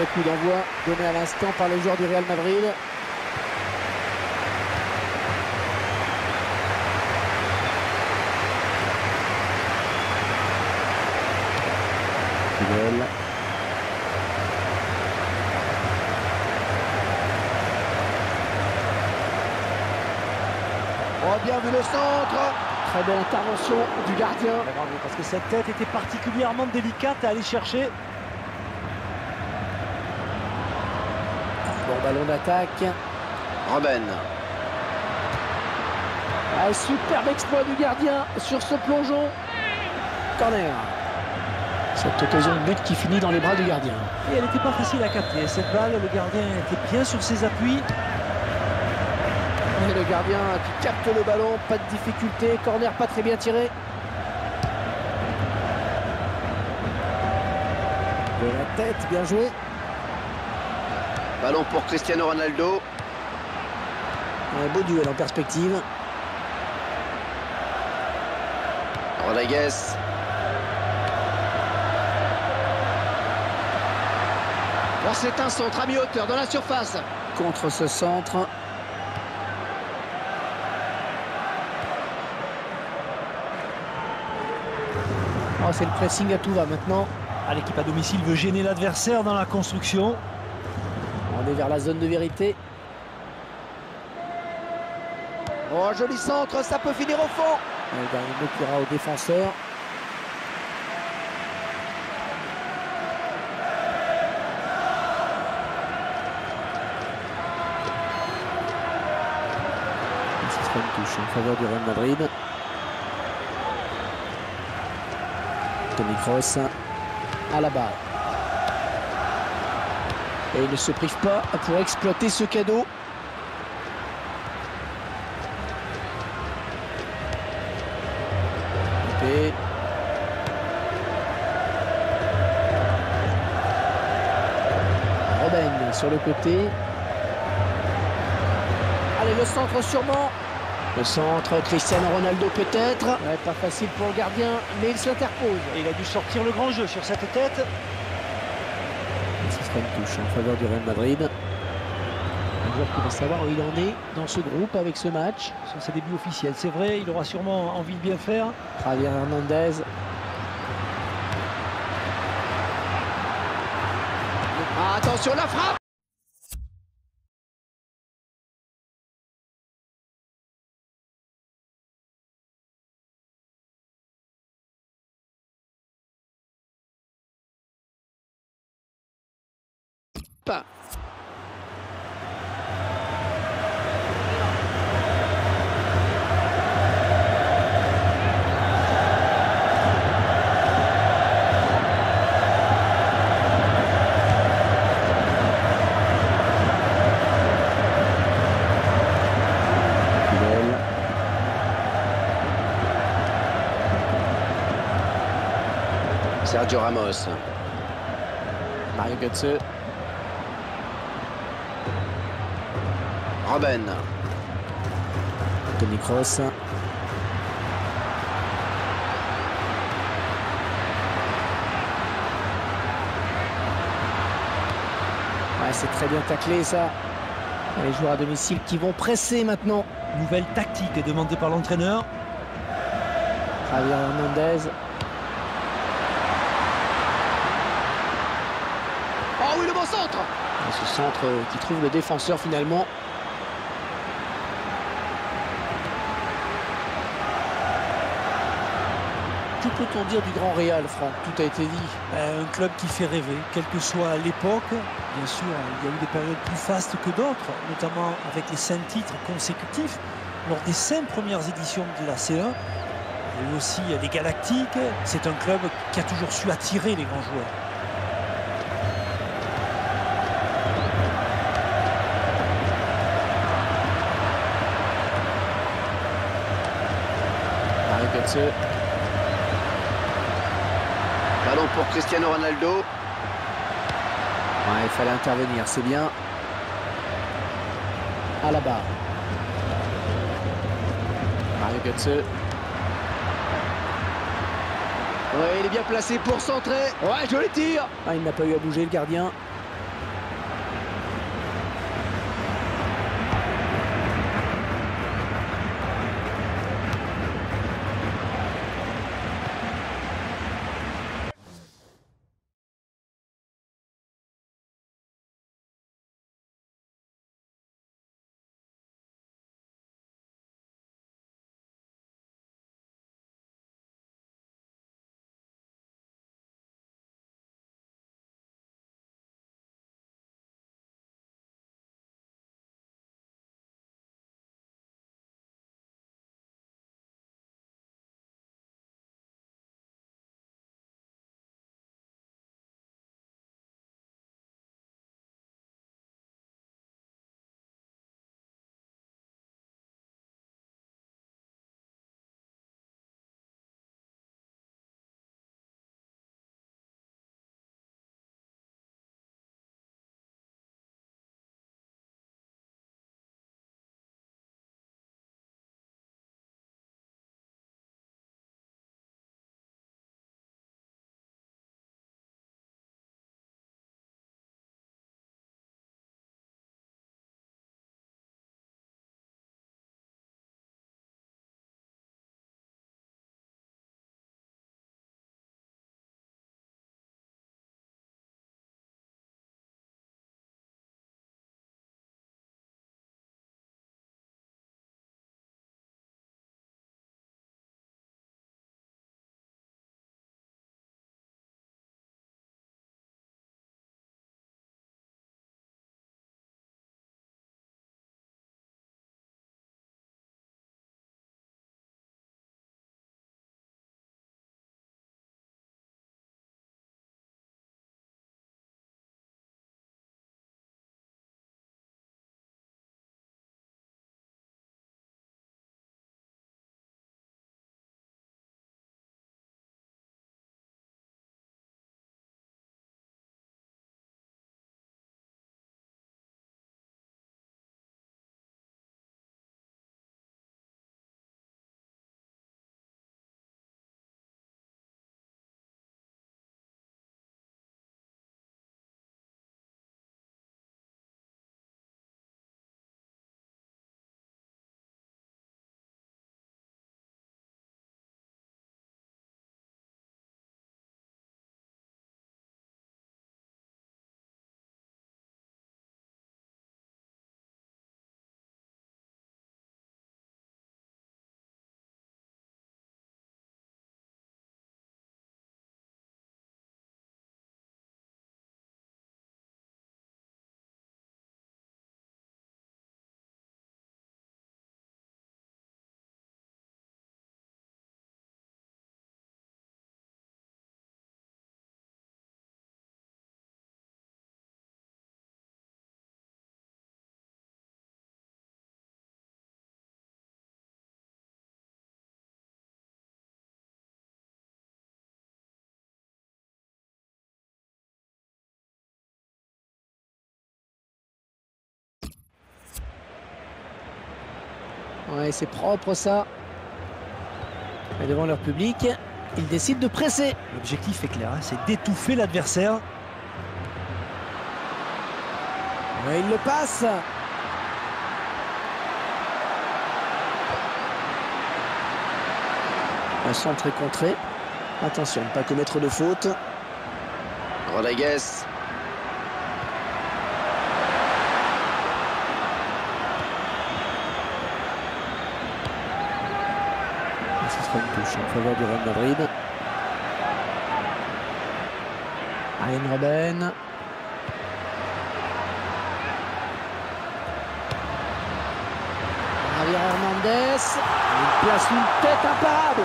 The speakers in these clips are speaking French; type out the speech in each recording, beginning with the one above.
coup d'envoi donné à l'instant par les joueurs du Real Madrid. Fidel. Oh, bien vu le centre. Très belle intervention du gardien. Bravo, parce que cette tête était particulièrement délicate à aller chercher. Bon ballon d'attaque. Robben. Un superbe exploit du gardien sur ce plongeon. Corner. Cette occasion de but qui finit dans les bras du gardien. Et elle n'était pas facile à capter. Cette balle, le gardien était bien sur ses appuis. Et le gardien qui capte le ballon, pas de difficulté. Corner pas très bien tiré. De la tête, bien joué. Ballon pour Cristiano Ronaldo. Un beau duel en perspective. Rodriguez. Oh, c'est un centre à mi-hauteur dans la surface. Contre ce centre. Oh, c'est le pressing à tout va maintenant. Ah, l'équipe à domicile veut gêner l'adversaire dans la construction. On est vers la zone de vérité. Oh, joli centre, ça peut finir au fond. Le dernier mot qui ira au défenseur. Ce sera une touche en faveur du Real Madrid. Toni Kroos à la barre. Et il ne se prive pas pour exploiter ce cadeau. Et Robben sur le côté. Allez, le centre sûrement. Le centre, Cristiano Ronaldo peut-être. Ouais, pas facile pour le gardien, mais il s'interpose. Et il a dû sortir le grand jeu sur cette tête. Et ce sera une touche en faveur du Real Madrid. Un joueur qui va savoir où il en est dans ce groupe avec ce match. Sur ses débuts officiels, c'est vrai, il aura sûrement envie de bien faire. Javier Hernandez. Ah, attention, la frappe. Pas. Sergio Ramos. Mario Götze. Robben. Toni Kroos. Ouais, c'est très bien taclé ça. Et les joueurs à domicile qui vont presser maintenant. Nouvelle tactique est demandée par l'entraîneur. Javier Hernandez. Oh oui, le bon centre. Et ce centre qui trouve le défenseur finalement. Que peut-on dire du Grand Real, Franck? Tout a été dit. Un club qui fait rêver, quelle que soit l'époque. Bien sûr, il y a eu des périodes plus fastes que d'autres, notamment avec les 5 titres consécutifs. Lors des 5 premières éditions de la C1, il y a eu aussi les Galactiques. C'est un club qui a toujours su attirer les grands joueurs. Mario Götze. Ballon pour Cristiano Ronaldo. Ouais, il fallait intervenir, c'est bien. À la barre. Mario Götze. Ouais, il est bien placé pour centrer. Ouais, joli tir. Ah, il n'a pas eu à bouger le gardien. Ouais, c'est propre ça. Et devant leur public, ils décident de presser. L'objectif est clair, hein, c'est d'étouffer l'adversaire. Ouais, il le passe. Un centre est contré. Attention, ne pas commettre de faute. Rodriguez. Ce sera une touche en faveur du Real Madrid. Arjen Robben. Javier Hernandez. Il place une tête imparable.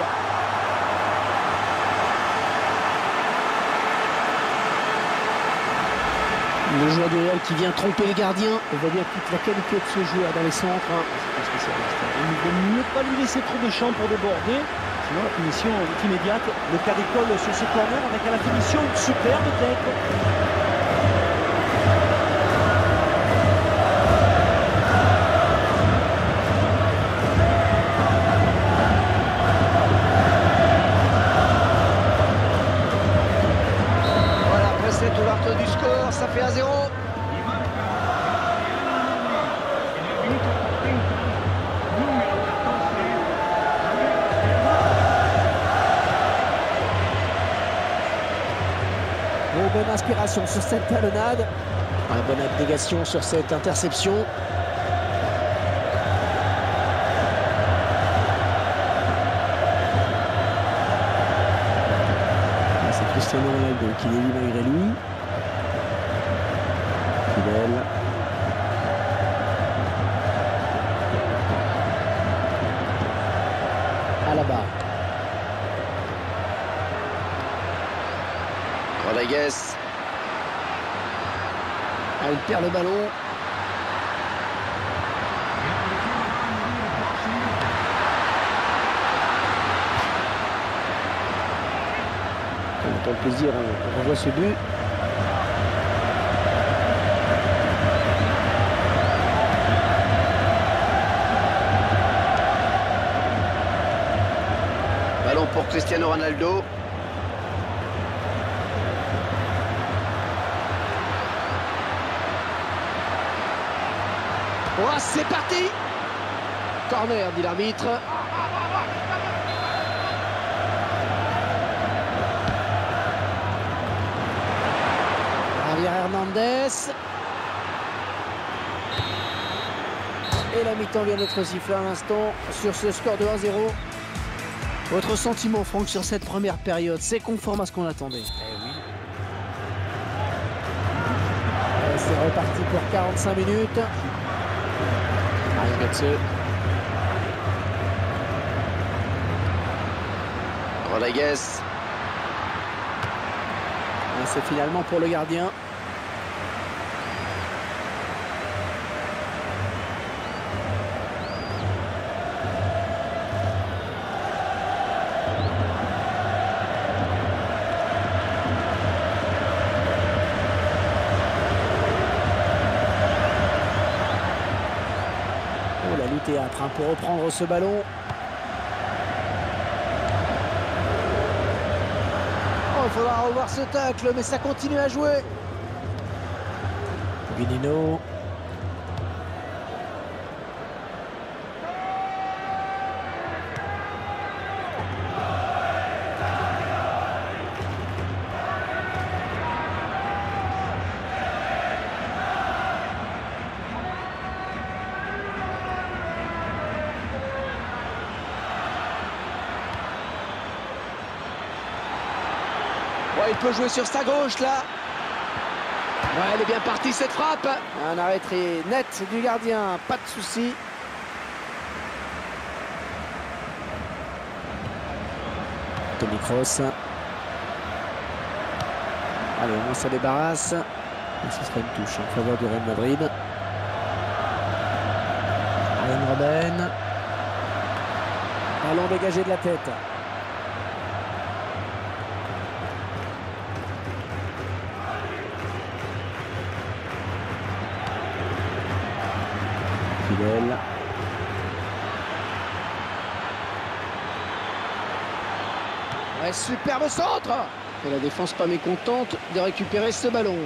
Le joueur du Real qui vient tromper les gardiens. On voit bien toute la qualité de ce joueur dans les centres. Il ne vaut mieux pas lui laisser trop de champ pour déborder. Sinon la finition est immédiate. Le cas d'école sur ce corner avec à la finition une superbe tête. Voilà, pressé tout l'ordre du score, ça fait 1-0. Oh, bonne inspiration sur cette talonnade. Bonne abnégation sur cette interception. C'est Cristiano Ronaldo qui dévie malgré lui. Fidèle. À la barre. Rodriguez. Il perd le ballon. Pour le plaisir, on revoit ce but. Ballon pour Cristiano Ronaldo. Oh, c'est parti! Corner, dit l'arbitre. Javier Hernandez. Et la mi-temps vient d'être sifflée à l'instant sur ce score de 1-0. Votre sentiment, Franck, sur cette première période, c'est conforme à ce qu'on attendait? C'est reparti pour 45 minutes. Rodriguez. C'est finalement pour le gardien. Oh, la lutte est âpre pour reprendre ce ballon. Il faudra revoir ce tacle, mais ça continue à jouer. Guinino. Ouais, il peut jouer sur sa gauche là. Ouais, elle est bien partie cette frappe. Un arrêt très net du gardien, pas de souci. Toni Kroos. Allez, au moins ça débarrasse. Et ce sera une touche en faveur du Real Madrid. Arjen Robben. Ballon dégagé de la tête. Fidèle. Un superbe centre. Et la défense pas mécontente de récupérer ce ballon.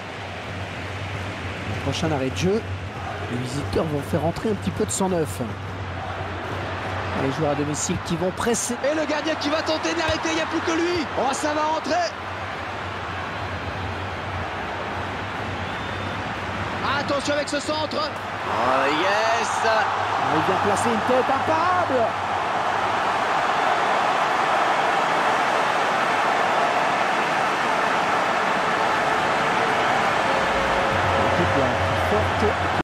Prochain arrêt de jeu. Les visiteurs vont faire entrer un petit peu de sang neuf. Les joueurs à domicile qui vont presser. Et le gardien qui va tenter de l'arrêter, il n'y a plus que lui. Oh, ça va rentrer. Attention avec ce centre. Oh yes. Il vient placer une tête imparable. L'équipe la plus forte.